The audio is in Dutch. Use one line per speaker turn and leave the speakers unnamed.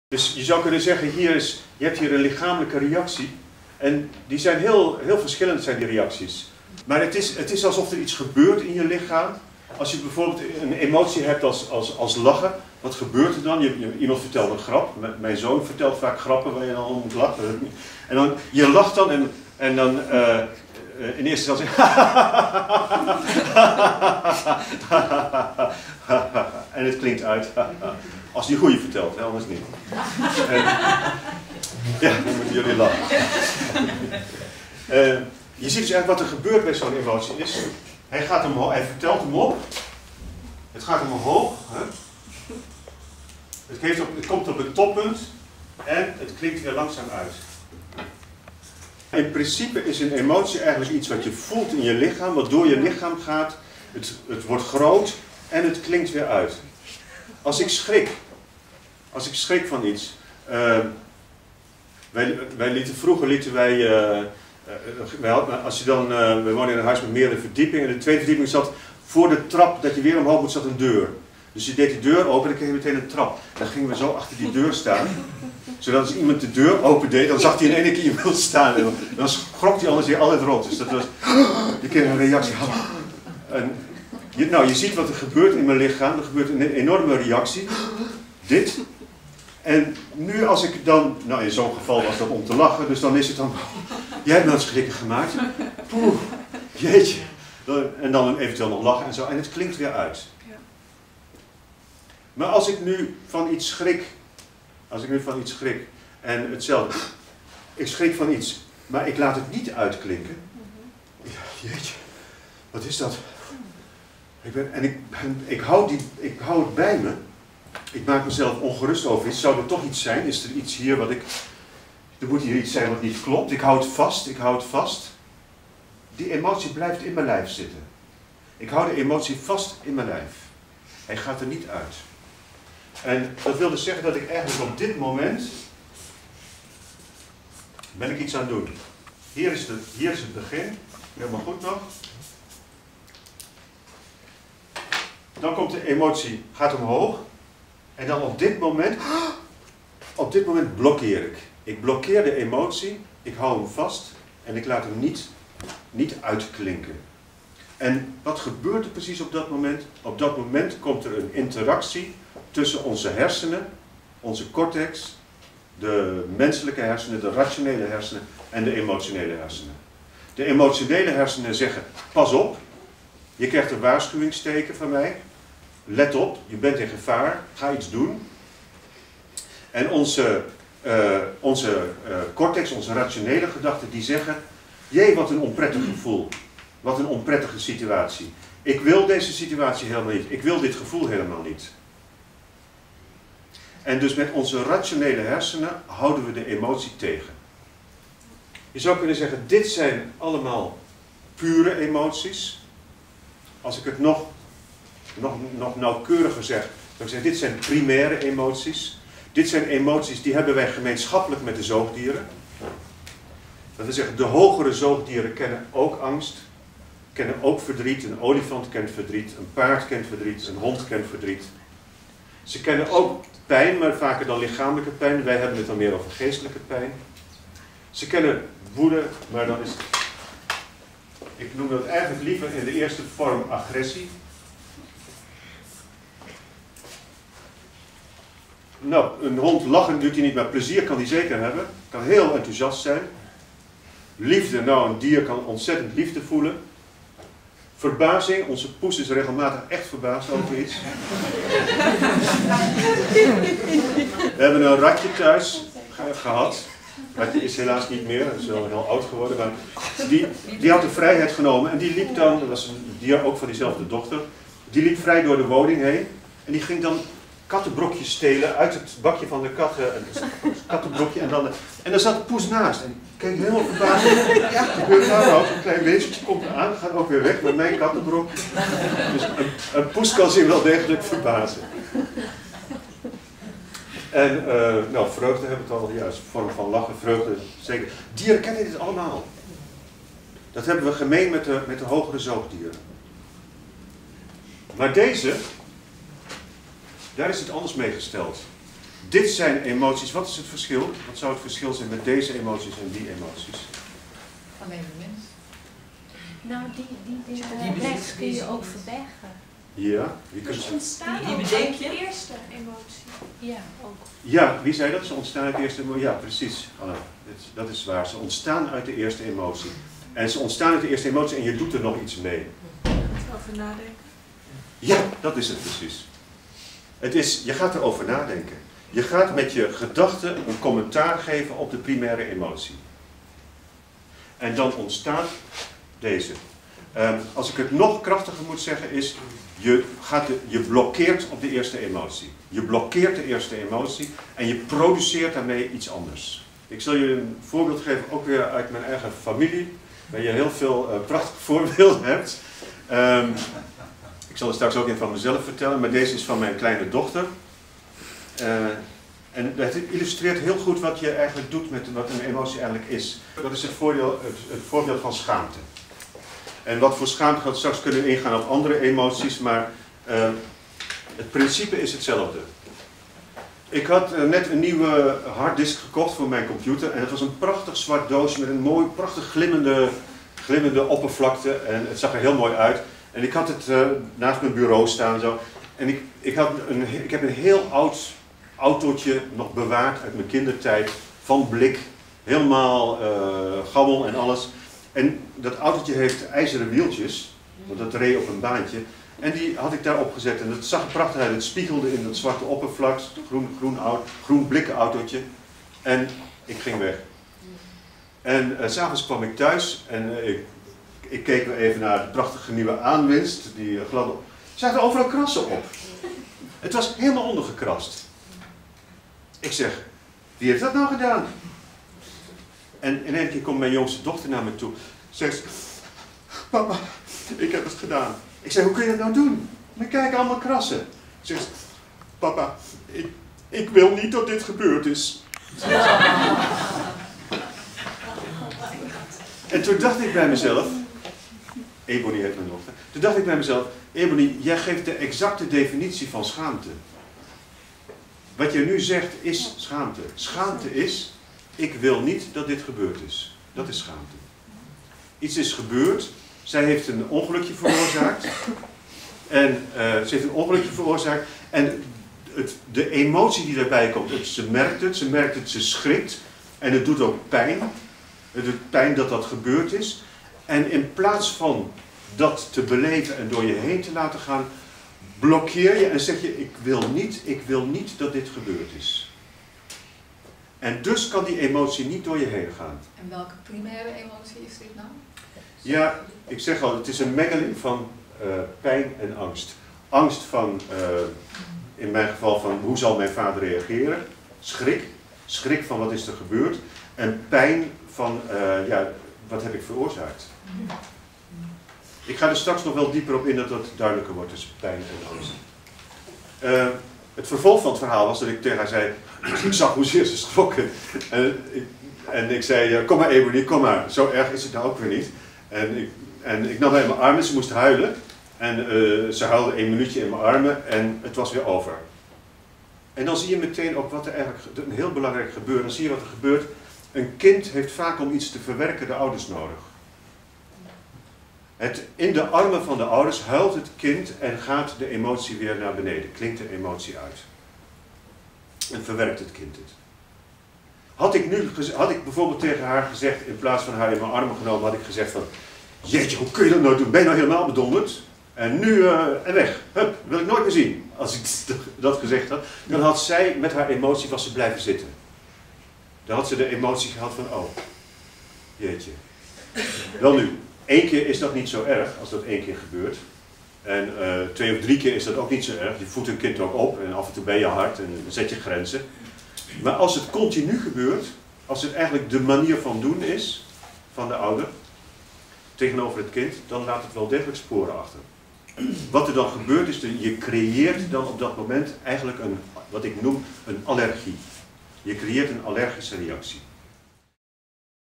Dus je zou kunnen zeggen, je hebt hier een lichamelijke reactie. En die zijn heel verschillend, zijn die reacties. Maar het is alsof er iets gebeurt in je lichaam. Als je bijvoorbeeld een emotie hebt als lachen, wat gebeurt er dan? Iemand vertelt een grap. Mijn zoon vertelt vaak grappen waar je dan om moet lachen. En dan, je lacht dan en dan in eerste instantie en het klinkt uit. Als die goeie vertelt, hè, anders niet. En, ja, dan moeten jullie lachen. Je ziet dus eigenlijk wat er gebeurt bij zo'n emotie is. Hij vertelt hem op. Het gaat hem omhoog. Hè? Het komt op het toppunt. En het klinkt weer langzaam uit. In principe is een emotie eigenlijk iets wat je voelt in je lichaam. Wat door je lichaam gaat. Het wordt groot. En het klinkt weer uit. Als ik schrik van iets. We wonen in een huis met meerdere verdiepingen. En de tweede verdieping zat voor de trap, dat je weer omhoog moet, zat een deur. Dus je deed die deur open en dan kreeg je meteen een trap. Dan gingen we zo achter die deur staan. Zodat als iemand de deur open deed, dan zag hij in één keer iemand staan. En dan schrok hij anders weer altijd rond. Dus dat was, je kreeg een reactie. Je ziet wat er gebeurt in mijn lichaam. Er gebeurt een enorme reactie. Dit. En nu als ik dan, nou in zo'n geval was dat om te lachen, dus dan is het dan, jij hebt me dat schrikken gemaakt. Poeh, jeetje. En dan eventueel nog lachen en zo. En het klinkt weer uit. Maar als ik nu van iets schrik, en hetzelfde, ik schrik van iets, maar ik laat het niet uitklinken. Ja, jeetje, wat is dat? Ik hou het bij me. Ik maak mezelf ongerust over iets. Zou er toch iets zijn? Is er iets hier wat er moet hier iets zijn wat niet klopt. Ik hou het vast. Die emotie blijft in mijn lijf zitten. Ik hou de emotie vast in mijn lijf. Hij gaat er niet uit. En dat wil dus zeggen dat ik eigenlijk op dit moment ben ik iets aan het doen. Hier is het begin. Helemaal goed nog. Dan komt de emotie, gaat omhoog. En dan op dit moment blokkeer ik. Ik blokkeer de emotie, ik hou hem vast en ik laat hem niet uitklinken. En wat gebeurt er precies op dat moment? Op dat moment komt er een interactie tussen onze hersenen, onze cortex, de menselijke hersenen, de rationele hersenen en de emotionele hersenen. De emotionele hersenen zeggen, pas op, je krijgt een waarschuwingsteken van mij. Let op, je bent in gevaar, ga iets doen. En onze cortex, onze rationele gedachten, die zeggen, jee, wat een onprettig gevoel. Wat een onprettige situatie. Ik wil deze situatie helemaal niet. Ik wil dit gevoel helemaal niet. En dus met onze rationele hersenen houden we de emotie tegen. Je zou kunnen zeggen, dit zijn allemaal pure emoties. Als ik het nog nauwkeuriger zeg, dan zeg ik zeggen, dit zijn primaire emoties. Dit zijn emoties die hebben wij gemeenschappelijk met de zoogdieren. Dat wil zeggen, de hogere zoogdieren kennen ook angst, kennen ook verdriet. Een olifant kent verdriet, een paard kent verdriet, een hond kent verdriet. Ze kennen ook pijn, maar vaker dan lichamelijke pijn. Wij hebben het dan meer over geestelijke pijn. Ze kennen woede, maar dan is het... Ik noem dat eigenlijk liever in de eerste vorm agressie. Nou, een hond lachen doet hij niet, maar plezier kan hij zeker hebben. Kan heel enthousiast zijn. Liefde, nou een dier kan ontzettend liefde voelen. Verbazing, onze poes is regelmatig echt verbaasd over iets. We hebben een ratje thuis gehad. Ratje is helaas niet meer, dat is wel heel oud geworden. Maar die had de vrijheid genomen en die liep dan, dat was een dier ook van diezelfde dochter. Die liep vrij door de woning heen en die ging dan kattenbrokjes stelen uit het bakje van de kattenbrokje en daar zat de poes naast. En keek helemaal verbaasd. Ja, wat gebeurt nou? Zo'n klein wezentje komt eraan, gaat ook weer weg met mijn kattenbrok. Dus een poes kan zich wel degelijk verbazen. En vreugde hebben we het al, ja, is een vorm van lachen, vreugde, zeker. Dieren kennen dit allemaal. Dat hebben we gemeen met de hogere zoogdieren. Maar deze, daar is het anders mee gesteld. Dit zijn emoties. Wat is het verschil? Wat zou het verschil zijn met deze emoties en die emoties?
Alleen de mens.
Nou, die rechts kun je ook verbergen.
Ja, wie kunt
Dus ontstaan
Die
ook
bedenk
uit
je?
de eerste emotie.
Ja, ook.
Ja, wie zei dat? Ze ontstaan uit de eerste emotie. Ja, precies. Anna, dat is waar. Ze ontstaan uit de eerste emotie. En ze ontstaan uit de eerste emotie en je doet er nog iets mee.
Over nadenken.
Ja, dat is het precies. Je gaat erover nadenken. Je gaat met je gedachten een commentaar geven op de primaire emotie. En dan ontstaat deze. Als ik het nog krachtiger moet zeggen is, je blokkeert op de eerste emotie. Je blokkeert de eerste emotie en je produceert daarmee iets anders. Ik zal je een voorbeeld geven, ook weer uit mijn eigen familie, waar je heel veel prachtige voorbeelden hebt. Ik zal er straks ook een van mezelf vertellen, maar deze is van mijn kleine dochter. En het illustreert heel goed wat je eigenlijk doet met wat een emotie eigenlijk is. Dat is het voorbeeld van schaamte. En wat voor schaamte gaat, straks kunnen we ingaan op andere emoties, maar het principe is hetzelfde. Ik had net een nieuwe harddisk gekocht voor mijn computer en het was een prachtig zwart doosje met een mooi, prachtig glimmende oppervlakte en het zag er heel mooi uit. En ik had het naast mijn bureau staan zo. En ik heb een heel oud autootje nog bewaard uit mijn kindertijd, van blik, helemaal gammel en alles. En dat autootje heeft ijzeren wieltjes, want dat reed op een baantje. En die had ik daarop gezet en het zag er prachtig uit. Het spiegelde in dat zwarte oppervlak, groen blikken autootje. En ik ging weg. En 's avonds kwam ik thuis en ik keek weer even naar de prachtige nieuwe aanwinst, die gladde. Er zaten overal krassen op. Het was helemaal ondergekrast. Ik zeg, wie heeft dat nou gedaan? En in één keer komt mijn jongste dochter naar me toe. Zegt, papa, ik heb het gedaan. Ik zeg, hoe kun je dat nou doen? Maar kijk, allemaal krassen. Zegt, papa, ik wil niet dat dit gebeurd is. En toen dacht ik bij mezelf, Ebony heet mijn dochter. Toen dacht ik bij mezelf, Ebony, jij geeft de exacte definitie van schaamte. Wat je nu zegt is schaamte. Schaamte is, ik wil niet dat dit gebeurd is. Dat is schaamte. Iets is gebeurd, zij heeft een ongelukje veroorzaakt. En ze heeft een ongelukje veroorzaakt. En de emotie die daarbij komt, ze merkt het, ze schrikt. En het doet ook pijn. Het doet pijn dat dat gebeurd is. En in plaats van dat te beleven en door je heen te laten gaan, blokkeer je en zeg je, ik wil niet dat dit gebeurd is. En dus kan die emotie niet door je heen gaan.
En welke primaire emotie is dit nou?
Ja, ik zeg al, het is een mengeling van pijn en angst. Angst van, in mijn geval van, hoe zal mijn vader reageren? Schrik van wat is er gebeurd. En pijn van, wat heb ik veroorzaakt? Ik ga er straks nog wel dieper op in dat het duidelijker wordt tussen pijn en angst. Het vervolg van het verhaal was dat ik tegen haar zei, ik zag hoezeer ze schrokken. En ik zei, kom maar Ebony, kom maar. Zo erg is het nou ook weer niet. En ik nam haar in mijn armen, ze moest huilen. En ze huilde 1 minuutje in mijn armen en het was weer over. En dan zie je meteen ook wat er eigenlijk, een heel belangrijk gebeurt. Dan zie je wat er gebeurt. Een kind heeft vaak om iets te verwerken de ouders nodig. In de armen van de ouders huilt het kind en gaat de emotie weer naar beneden. Klinkt de emotie uit. En verwerkt het kind het. Had ik bijvoorbeeld tegen haar gezegd, in plaats van haar in mijn armen genomen, had ik gezegd van, jeetje, hoe kun je dat nou doen? Ben je nou helemaal bedonderd? En nu, en weg. Hup, wil ik nooit meer zien. Als ik dat gezegd had, dan had zij met haar emotie was ze blijven zitten. Dan had ze de emotie gehad van, oh, jeetje. Wel nu, 1 keer is dat niet zo erg, als dat 1 keer gebeurt. En 2 of 3 keer is dat ook niet zo erg. Je voedt een kind ook op en af en toe ben je hard en dan zet je grenzen. Maar als het continu gebeurt, als het eigenlijk de manier van doen is, van de ouder, tegenover het kind, dan laat het wel degelijk sporen achter. Wat er dan gebeurt is, je creëert dan op dat moment eigenlijk wat ik noem een allergie. Je creëert een allergische reactie.